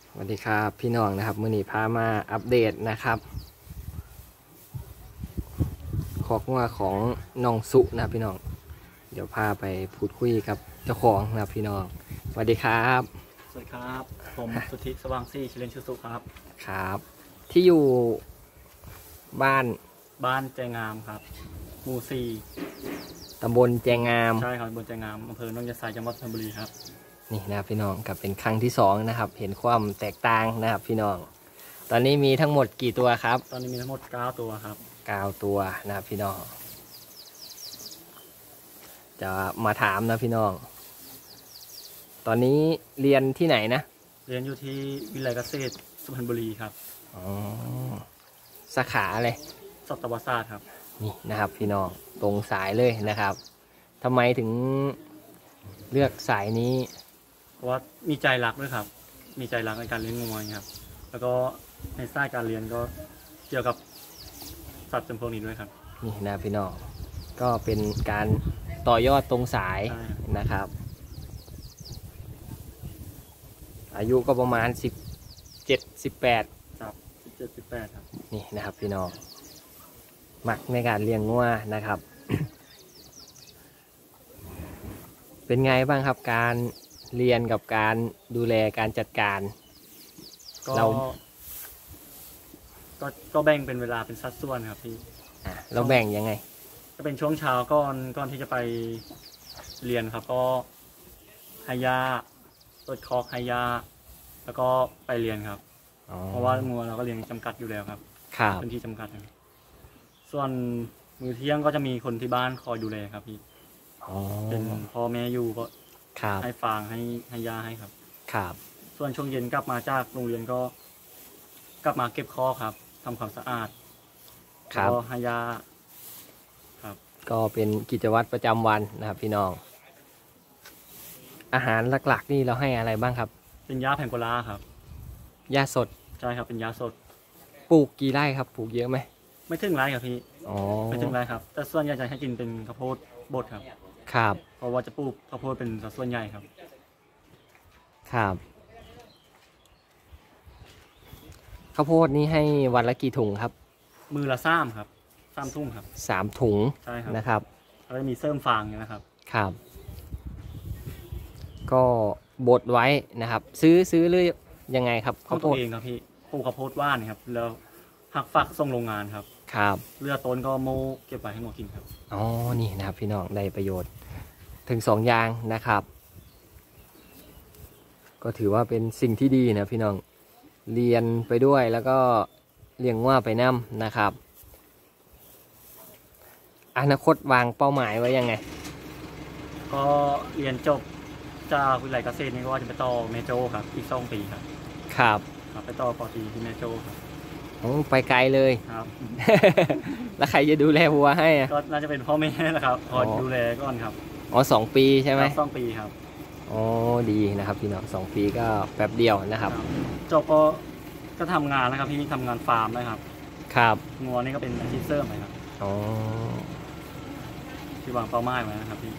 สวัสดีครับพี่น้องนะครับมื้อนี้พามาอัปเดตนะครับคอกงัวของน้องสุนะครับพี่น้องเดี๋ยวพาไปพูดคุยกับเจ้าของนะครับพี่น้องสวัสดีครับสวัสดีครับผมสุทธิสว่างซี่ชื่อเล่นชื่อสุครับครับที่อยู่บ้านแจงามครับหมู่ 4 ตำบลแจงามใช่ครับตำบลแจงามอำเภอหนองยะไซจังหวัดชลบุรีครับนี่นะครับพี่น้องกับเป็นครั้งที่2นะครับเห็นความแตกต่างนะครับพี่น้องตอนนี้มีทั้งหมดกี่ตัวครับตอนนี้มีทั้งหมด9ตัวครับ 9ตัวนะครับพี่น้องจะมาถามนะพี่น้องตอนนี้เรียนที่ไหนนะเรียนอยู่ที่วิทยาลัยเกษตรสุพรรณบุรีครับอ๋อสาขาอะไรสัตวศาสตร์ครับนี่นะครับพี่น้องตรงสายเลยนะครับทำไมถึงเลือกสายนี้เพราะว่ามีใจรักด้วยครับมีใจรักในการเลี้ยงงูครับแล้วก็ในสายการเรียนก็เกี่ยวกับสัตว์จำพวกนี้ด้วยครับนี่นะพี่น้องก็เป็นการต่อยอดตรงสายนะครับอายุก็ประมาณ17-18 ครับ17-18ครับนี่นะครับพี่น้องมักในการเลี้ยงงัวนะครับ เป็นไงบ้างครับการเรียนกับการดูแลการจัดการก็แบ่งเป็นเวลาเป็นสัดส่วนครับพี่เราแบ่งยังไงก็เป็นช่วงเช้าก่อนที่จะไปเรียนครับก็ให้ยาตรวจคอกให้ยาแล้วก็ไปเรียนครับเพราะว่างัวเราก็เรียนจำกัดอยู่แล้วครับพื้นที่จำกัดครับส่วนมื้อเที่ยงก็จะมีคนที่บ้านคอยดูแลครับพี่เป็นพ่อแม่อยู่ก็ให้ฟางให้ยาให้ครับส่วนช่วงเย็นกลับมาจากโรงเรียนก็กลับมาเก็บคอกครับทำความสะอาดก็ให้ยาครับก็เป็นกิจวัตรประจำวันนะครับพี่น้องอาหารหลักๆนี่เราให้อะไรบ้างครับเป็นยาแพงโกลาครับยาสดใช่ครับเป็นยาสดปลูกกี่ไร่ครับปลูกเยอะไหมไม่ถึงไร่ครับพี่ไม่ถึงไร่ครับแต่ส่วนใหญ่จะให้กินเป็นข้าวโพดบดครับเพราะว่าจะปลูกข้าวโพดเป็นส่วนใหญ่ครับข้าวโพดนี่ให้วันละกี่ถุงครับมือละ3ครับ3 ถุงครับ 3 ถุงใช่ครับนะครับแล้วมีเสริมฟางนะครับก็บดไว้นะครับซื้อหรือยังไงครับข้าวโพดเองครับพี่ปลูกข้าวโพดว่านครับแล้วหักฝักส่งโรงงานครับเลือดต้นก็โมเก็บไว้ให้หมดกินครับอ๋อนี่นะครับพี่น้องได้ประโยชน์ถึง2 อย่างนะครับก็ถือว่าเป็นสิ่งที่ดีนะพี่น้องเรียนไปด้วยแล้วก็เลี้ยงว่าไปนำนะครับอนาคตวางเป้าหมายไว้ยังไงก็เรียนจบจากวิทยาลัยเกษตรนี่ก็ว่าจะไปต่อเมโจครับอีก2 ปีครับไปต่อป.ตรีที่เมโจครับไปไกลเลยครับแล้วใครจะดูแลวัวให้ก็น่าจะเป็นพ่อแม่นะครับคอยดูแลก่อนครับ 2 ปีใช่ไหม 2 ปีครับดีนะครับพี่น้อง2 ปีก็แป๊บเดียวนะครับจบก็ทำงานนะครับพี่ทำงานฟาร์มนะครับงัวนี่ก็เป็นอาชีพเสริมนะครับที่วางเป้าหมายไว้นะครับพี่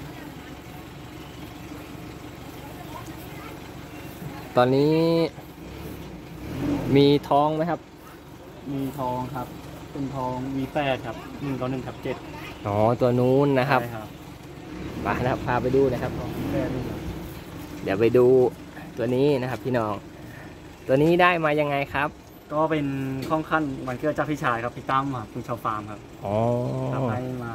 ตอนนี้มีท้องไหมครับมีทองครับเป็นทองมีแฝดครับ1/1/7 ตัวนู้นนะครับไปนะครับพาไปดูนะครับเดี๋ยวไปดูตัวนี้นะครับพี่น้องตัวนี้ได้มายังไงครับก็เป็นข้องขั้นมันเกิดจากพี่ชายครับพี่ตั้มคุณชาวฟาร์มครับทำให้มา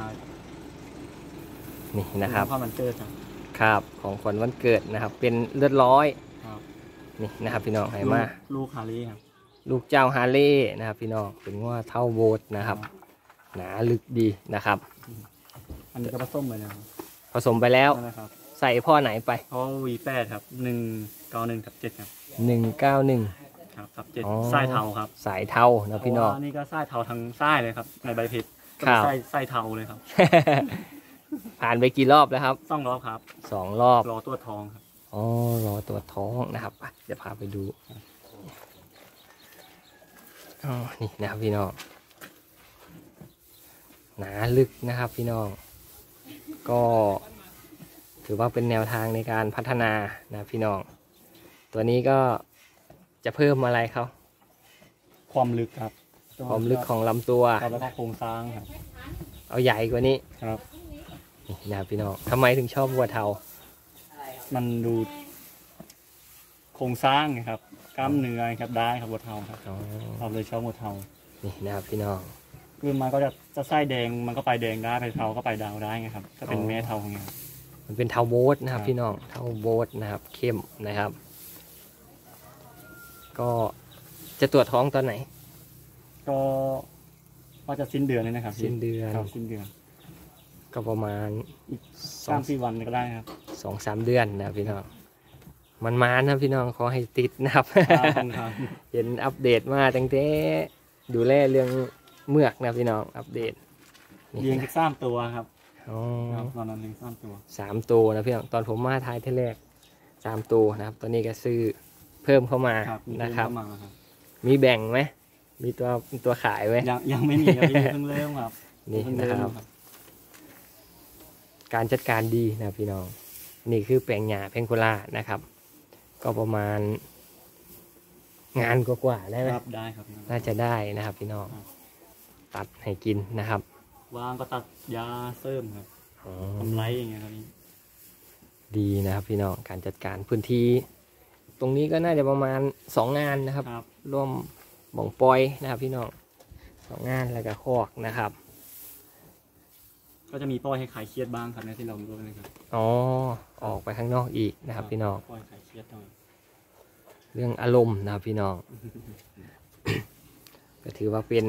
นี่นะครับข้อมันเกิดครับของขวัญวันเกิดนะครับเป็นเลือดร้อยนี่นะครับพี่น้องให้มาลูกฮาร์ลีครับลูกเจ้าฮาร์ลีนะครับพี่น้องเป็นว่าเท่าโบสนะครับหนาลึกดีนะครับอันนี้ก็ผสมไปแล้วผสมไปแล้วใส่พ่อไหนไปพ่อV8ครับ191/7ครับ 191 ครับ7สายเทาครับสายเทานะพี่น้องนี่ก็สายเทาทั้งสายเลยครับในใบเพชรสายเทาเลยครับผ่านไปกี่รอบแล้วครับ 2 รอบครับ 2 รอบรอตัวทองครับรอตัวท้องนะครับเดี๋ยวพาไปดูนี่นะครับพี่น้องหนาลึกนะครับพี่น้องก็ถือว่าเป็นแนวทางในการพัฒนานะพี่น้องตัวนี้ก็จะเพิ่มอะไรเขาความลึกครับความลึกของลำตัวครับแล้วก็โครงสร้างครับเอาใหญ่กว่านี้ครับนี่นะครับพี่น้องทำไมถึงชอบวัวเทามันดูโครงสร้างนะครับกล้ามเนื้อครับได้ครับวัวเทาครับอ๋อเราเลยชอบวัวเทานี่นะครับพี่น้องคือมันก็จะไส้แดงมันก็ไปแดงได้ไปเทาก็ไปดาวได้ไงครับถ้าเป็นแม่เทาอย่างเงี้ยครับมันเป็นเทาโบสนะครับครับพี่น้องเทาโบสนะครับ เข้มนะครับ ก็จะตรวจท้องตอนไหนก็ว่าจะสิ้นเดือนเลยนะครับพี่สิ้นเดือนครับสิ้นเดือนก็ประมาณ 3-4 วันก็ได้ครับ 2-3 เดือนนะครับพี่น้องมันมานะพี่น้องขอให้ติดนะครับครับเห็นอัปเดตมาตั้งแต่ดูแลเรื่องเมือกนะพี่น้องอัปเดตเลี้ยงแค่3 ตัวครับอ๋อครับตอนนั้นเลี้ยง3 ตัว 3 ตัวนะพี่น้องตอนผมมาทายที่แรก3 ตัวนะครับ ตอนนี้ก็ซื้อเพิ่มเข้ามาครับนะครับเข้ามาครับมีแบ่งไหมมีตัวขายไหมยังไม่มีครับพี่เพิ่งเริ่มครับนี่เพิ่งนะเริ่คมรับ การจัดการดีนะพี่น้อง นี่คือแปลงหญ้าเพงโกล่านะครับ ก็ประมาณงานกว่าๆได้ไหมครับได้ครับน่าจะได้นะครับพี่น้องครับตัดให้กินนะครับว่างก็ตัดยาเสริมครับอ๋อทำไรอย่างเงี้ยครับพี่ดีนะครับพี่น้องการจัดการพื้นที่ ตรงนี้ก็น่าจะประมาณ2 งานนะครับครับร่วมบ่องปอยนะครับ พี่น้อง2 งานแล้วก็คอกนะครับก็จะมีป้อยให้ขายเครียดบ้างครับในที่เราดูนะครับอ๋อออกไปข้างนอกอีกนะครับพี่น้องป้อยขายเครียดหน่อยเรื่องอารมณ์นะครับพี่น้อง ก็ถือว่าเป็น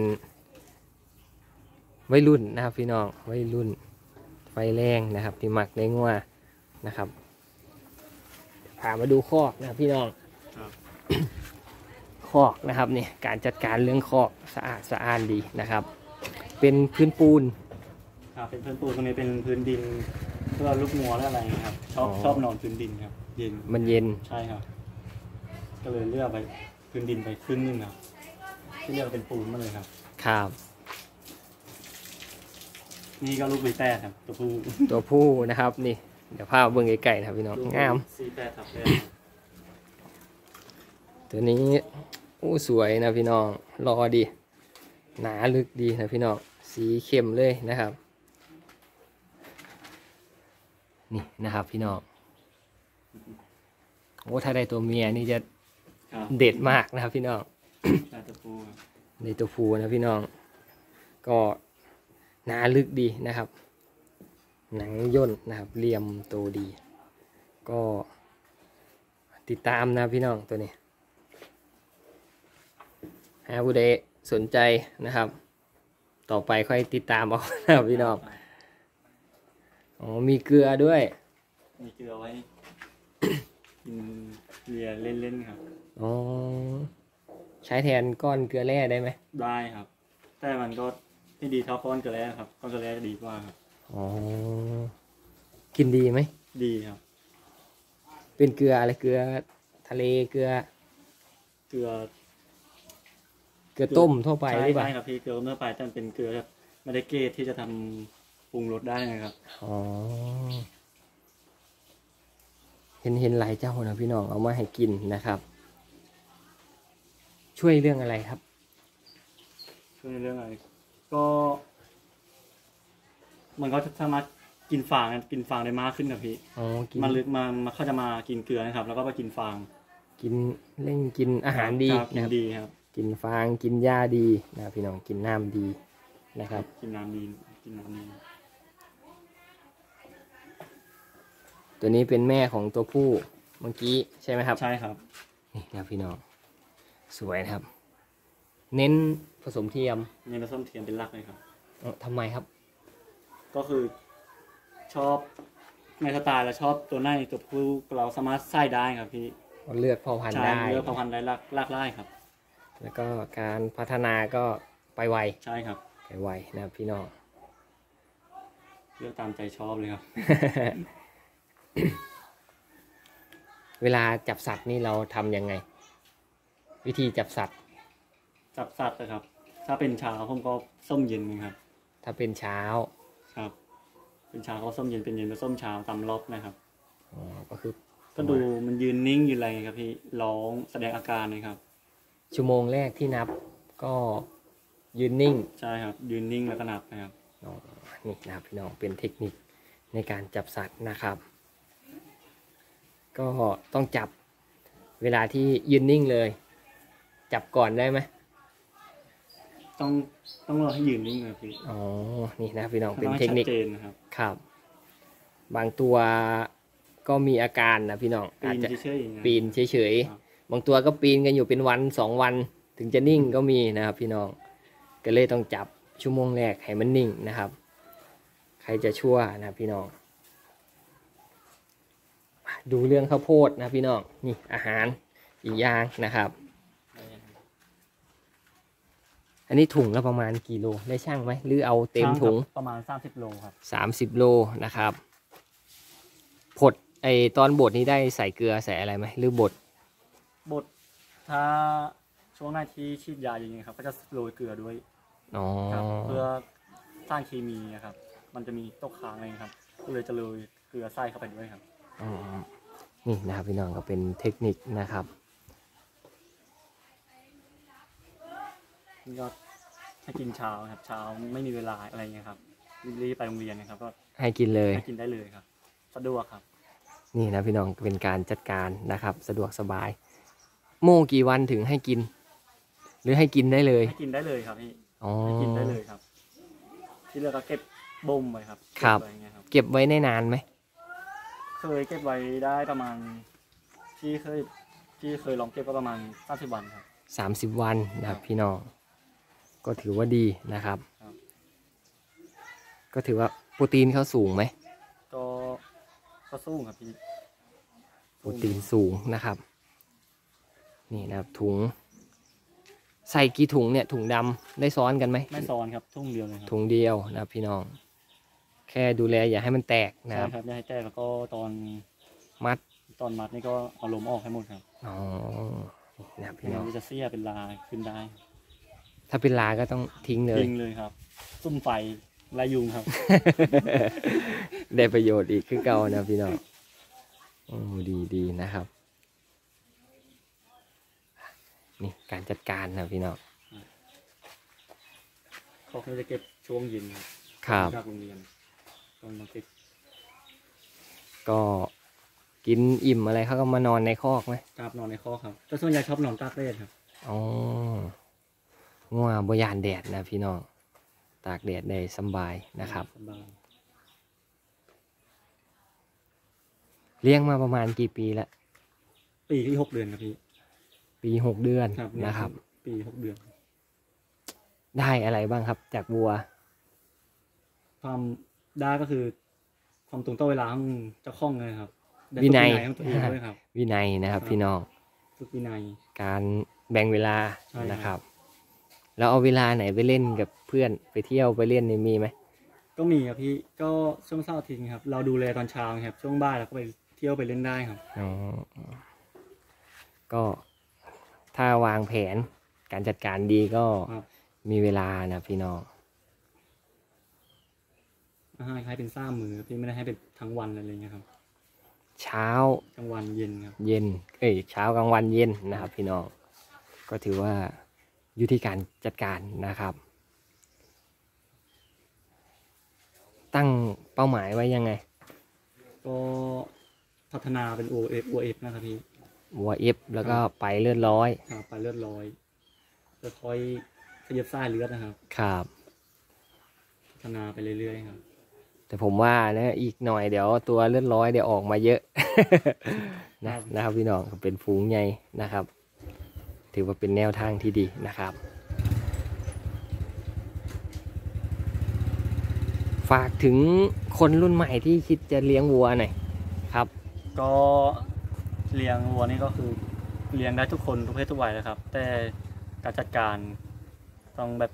วัยรุ่นนะครับพี่น้องวัยรุ่นไฟแรงนะครับ ที่หมักในงัวนะครับพามาดูคอกนะครับพี่น้องครับคอกนะครับเนี่ยการจัดการเรื่องคอกสะอาดสะอ้านดีนะครับ เป็นพื้นปูนครับเป็นพื้นปูนตรงนี้เป็นพื้นดินเพื่อลูกงัวและอะไรอย่างเงี้ยครับชอบนอนพื้นดินครับเย็นมันเย็นใช่ครับ ก็เลยเลือกไปพื้นดินไปครึ่งนึงครับที่เรียกว่าเป็นปูนมาเลยครับครับนี่ก็ลูกวีแต้ครับตัวผู้ตัวผู้นะครับนี่เดี๋ยวพาเบิ่งไกลๆนะครับพี่น้องงาม 48 ทับแรกตัวนี้อู้สวยนะพี่น้องรอดี หนาลึกดีนะพี่น้องสีเข้มเลยนะครับ นี่นะครับพี่น้องโอ้ถ้าได้ตัวเมียนี่จะครับเด็ดมากนะครับพี่น้องได้ตัวผู้ครับในตัวผู้นะพี่น้อง ก็หนาลึกดีนะครับ หนังย่นนะครับเหลี่ยมโตดี ก็ติดตามนะพี่น้องตัวนี้หาผู้ใดสนใจนะครับ ต่อไปค่อยติดตามเอา นะครับพี่น้องอ๋อมีเกลือด้วยมีเกลือไว้ กินเลียเล่นๆครับอ๋อใช้แทนก้อนเกลือแร่ได้ไหมได้ครับ แต่มันก็ไม่ดีเท่าก้อนเกลือแร่ครับก้อนเกลือแร่จะดีกว่าครับอ๋อกินดีไหมดีครับเป็นเกลืออะไรเกลือทะเลเกลือเกลือเกลือต้มทั่วไปหรือเปล่าใช่ครับพี่เกลือเมื่อไปแต่มันเป็นเกลือแบบไม่ได้เกรดที่จะทำปรุงรสได้นะครับอ๋อเห็นหลายเจ้านะพี่น้องเอามาให้กินนะครับ ช่วยเรื่องอะไรครับช่วยในเรื่องอะไรก็ มันก็จะสามารถกินฟางได้มากขึ้นครับพี่อ๋อกินมันลึกมาเขาจะมากินเกลือนะครับ แล้วก็ไปกินฟางกินเร่งกินอาหารดีครับกินะนครับดีครับกินฟางกินหญ้าดีนะพี่น้องกินน้ำดีนะครับกินน้ำดีกินน้ำดีตัวนี้เป็นแม่ของตัวผู้เมื่อกี้ใช่ไหมครับใช่ครับนี่นะครับพี่น้องสวยนะครับ เน้นผสมเทียมเนื้อส้มเทียมเป็นหลักเลยครับทำไมครับก็คือชอบในสไตล์แล้วชอบตัวหน้าตัวผู้เราสามารถใส่ได้ครับพี่เลือกพ่อพันธุ์ใช่ได้เลือกเผ่าพันธุ์ได้ลากไล่ครับแล้วก็การพัฒนาก็ไปไวใช่ครับไปไวนะครับพี่น้องเลือกตามใจชอบเลยครับเวลาจับสัตว์นี่เราทำยังไง วิธีจับสัตว์จับสัตว์นะครับ ถ้าเป็นเช้าผมก็ส้มเย็นครับถ้าเป็นเช้าครับ เป็นเช้าก็ส้มเย็นเป็นเย็นเป็นส้มเช้าตามล็อกนะครับอ๋อก็คือก็ดูมันยืนนิ่งอยู่อะไรครับพี่ร้องแสดงอาการเลยครับชั่วโมงแรกที่นับก็ยืนนิ่งใช่ครับยืนนิ่งแล้วก็นับนะครับอ๋อนี่นะครับพี่น้องเป็นเทคนิคในการจับสัตว์นะครับ ก็ต้องจับเวลาที่ยืนนิ่งเลย จับก่อนได้ไหมต้องต้องรอให้ยืนนิ่งเลยพี่อ๋อนี่นะพี่น้องต้เป็นองให้เทคชัดนิคเจนนะครับครับ บางตัวก็มีอาการนะพี่น้องปีอาจนจะเฉยๆนะปีนเฉยครับๆบางตัวก็ปีนกันอยู่เป็นวัน2 วันถึงจะนิ่งก็มีนะครับพี่น้องก็เลยต้องจับชั่วโมงแรกให้มันนิ่งนะครับ ใครจะชั่วนะพี่น้องดูเรื่องข้าวโพดนะพี่น้องนี่อาหารอีกอย่างนะครับ อันนี้ถุงละประมาณกี่โลได้ช่างไหมหรือเอาเต็มถุงช่าครับประมาณ30 โลครับ 30 โลนะครับผดไอตอนบดนี้ได้ใส่เกลือใส่อะไรไหมหรือบดบดถ้าช่วงหน้าที่ฉีดยาอย่างเงี้ยครับก็จะโรยเกลือด้วยอ๋อครับเพื่อสร้างเคมีนะครับ มันจะมีตกค้างอะไรครับก็เลยจะโรยเกลือใส่เข้าไปด้วยครับอ๋อนี่นะครับพี่น้องก็เป็นเทคนิคนะครับนี่ก็ให้กินเช้าครับเช้าไม่มีเวลาอะไรเงี้ยครับรีบไปโรงเรียนนะครับก็ให้กินเลยให้กินได้เลยครับสะดวกครับนี่นะพี่น้องเป็นการจัดการนะครับ สะดวกสบาย โม่กี่วันถึงให้กิน หรือให้กินได้เลยให้กินได้เลยครับพี่อ๋อให้กินได้เลยครับ ที่เหลือก็เก็บบ่มไว้ครับครับเก็ไว้เงี้ยครับเก็บไว้ได้นานไหมเคยเก็บไว้ได้ประมาณที่เคยลองเก็บก็ประมาณ30 วันครับ 30 วันนะครับพี่น้องก็ถือว่าดีนะครับครับก็ถือว่าโปรตีนเขาสูงไหมก็สู้ครับพี่โปรตีนสูงนะครับ นี่นะครับถุง ใส่กี่ถุงเนี่ยถุงดำได้ซ้อนกันไหมไม่ซ้อนครับทุ่งเดียวเลยครับถุงเดียวนะครับพี่น้อง แค่ดูแลอย่าให้มันแตกนะใช่ครับครับอย่าให้แตกแล้วก็ตอนมัดมัดนี่ก็เอาลมออกให้หมดครับอ๋อนะครับไม่พี่น้องงั้นจะเสียเป็นลาขึ้นได้ถ้าเป็นลาก็ต้องทิ้งเลยทิ้งเลยครับ ซุ่มไฟไล่ยุงครับได้ประโยชน์อีกคือเก่านะพี่น้องโอ้ดีนะครับ นี่การจัดการนะพี่น้องเขาก็จะเก็บช่วงเย็นครับจากโรงเรียนตอนมาเก็บก็กินอิ่มอะไรเขาก็มานอนในคอกไหมกราบนอนในคอกครับแต่ส่วนใหญ่ชอบนอนตากแดดครับอ๋องัวบยานแดดนะพี่น้อง ตากแดดได้สำบายนะครับสบายเลี้ยงมาประมาณกี่ปีละปีที่6 เดือนครับพี่ปี6 เดือนนะครับปี6 เดือนได้อะไรบ้างครับ จากวัวความได้ก็คือความตรงต่อเวลาของเจ้าของเลยครับได้วินัยฝึกของตัวเองด้วยครับวินัยนะครับครับพี่น้องฝึกวินัยการแบ่งเวลาใช่ครับนะครับ แล้วเอาเวลาไหนไปเล่นกับเพื่อนไปเที่ยวไปเล่นนี่มีไหมก็มีครับพี่ก็ช่วงเช้าร์อาทิตย์ครับ เราดูแลตอนเช้าครับช่วงบ่ายเราก็ไปเที่ยวไปเล่นได้ครับอ๋อก็ถ้าวางแผนการจัดการดีก็ครับมีเวลานะพี่น้องให้เป็น3 มื้อพี่ไม่ได้ให้เป็นทั้งวันอะไรเงี้ยครับเช้ากลางวันเย็นครับเย็นเช้ากลางวันเย็นนะครับ พี่น้องก็ถือว่าอยู่ที่การจัดการนะครับ ตั้งเป้าหมายไว้ยังไงก็พัฒนาเป็น OF นะครับพี่วัวเอฟแล้วก็ไปเลือดร้อยครับไปเลือดร้อยจะค่อยขยับสายเลือดนะครับครับพัฒนาไปเรื่อยๆครับแต่ผมว่านะอีกหน่อยเดี๋ยวตัวเลือดร้อยเดี๋ยวออกมาเยอะ นะครับพี่น้องเป็นฝูงใหญ่นะครับ ถือว่าเป็นแนวทางที่ดีนะครับ ฝากถึงคนรุ่นใหม่ที่คิดจะเลี้ยงวัวหน่อยครับก็เลี้ยงวัวนี่ก็คือเลี้ยงได้ทุกคนทุกเพศทุกวัยเลยครับ แต่การจัดการต้องแบบ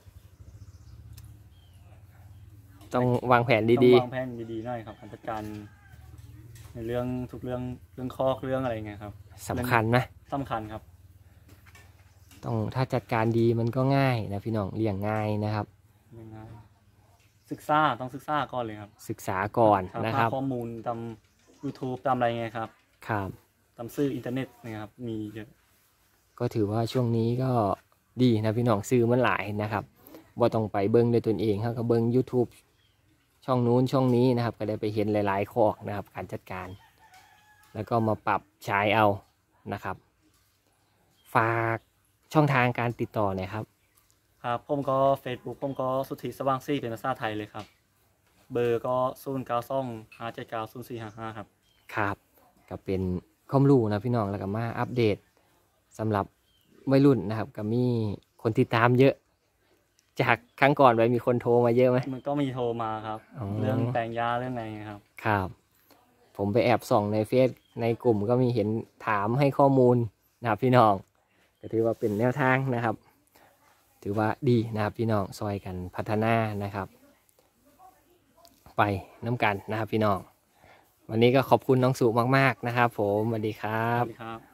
ต้องวางแผนต้องดีวางแผนดีๆหน่อยครับการจัดการในเรื่องทุกเรื่องคอกเรื่องอะไรเงี้ยครับๆสำคัญนะสำคัญครับต้องถ้าจัดการดีมันก็ง่ายนะพี่น้องเลี้ยงง่ายนะครับง่ายๆศึกษาต้องศึกษาก่อนเลยครับศึกษาก่อนนะครับหาข้อมูลตาม YouTube ตามอะไรเงี้ยครับครับตามสื่ออินเทอร์เน็ตนะครับมีเยอะก็ถือว่าช่วงนี้ก็ดีนะพี่น้องซื้อมันหลายนะครับบ่ต้องไปเบิ้งด้วยตนเองครับก็เบิ้ง YouTube ช่องนู้นช่องนี้นะครับก็ได้ไปเห็นหลายๆข้อนะครับการจัดการ แล้วก็มาปรับใช้เอานะครับ ฝากช่องทางการติดต่อหน่อยครับครับผมก็ Facebook ผมก็สุทธิสว่างซี่เป็นภาษาไทยเลยครับ เบอร์ก็0925790455ครับครับก็เป็นข้อมูลนะพี่น้องแล้วก็มาอัปเดตสำหรับวัยรุ่นนะครับก็มีคนติดตามเยอะ จากครั้งก่อนไปมีคนโทรมาเยอะไหมมันก็มีโทรมาครับ เรื่องแปลงยาเรื่องอะไรเงี้ยครับครับ ผมไปแอบส่องในเฟซในกลุ่มก็มีเห็นถามให้ข้อมูลนะครับพี่น้องก็ถือว่าเป็นแนวทางนะครับ ถือว่าดีนะครับพี่น้องซอยกันพัฒนานะครับ ไปน้ำกันนะครับพี่น้อง วันนี้ก็ขอบคุณน้องสุมากๆนะครับผมสวัสดีครัสบวัสดีครับ